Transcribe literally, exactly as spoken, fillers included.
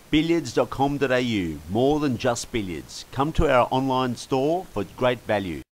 billiards dot com dot A U. More than just billiards. Come to our online store for great value.